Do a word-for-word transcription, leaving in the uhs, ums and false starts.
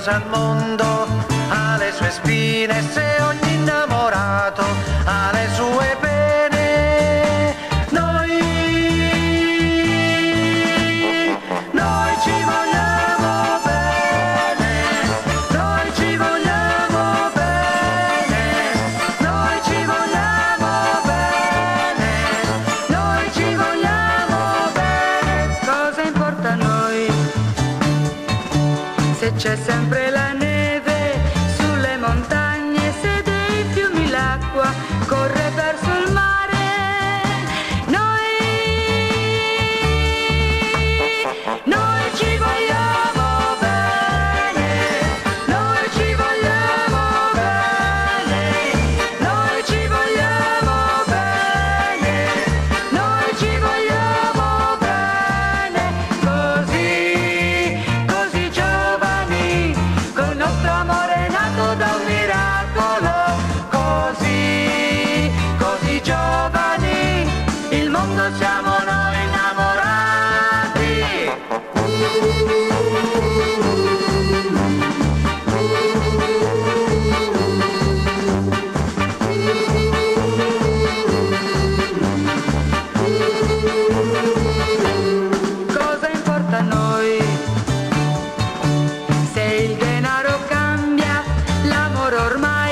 rosa al mondo ha le sue spine, se ogni innamorato ha le sue pene. Noi, noi ci vogliamo bene, noi ci vogliamo bene, noi ci vogliamo bene, noi ci vogliamo bene. Cosa importa a noi se c'è sempre la neve sulle montagne, se dei fiumi l'acqua corre verso il mare? Noi, noi ci vogliamo bene, noi ci vogliamo bene, noi ci vogliamo bene, noi ci vogliamo bene, così, così giovani, col nostro amore nato da un miracolo, così, così giovani, il mondo siamo noi innamorati. Cosa importa a noi se il denaro cambia l'amore ormai?